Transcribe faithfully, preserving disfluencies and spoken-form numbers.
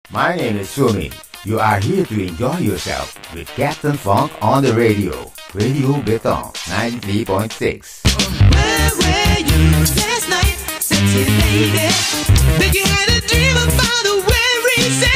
My name is Sumi. You are here to enjoy yourself with Captain Funk on the radio. Radio Betong ninety-three point six. Where were you last night, sexy lady? Think you had a dream about the way we said.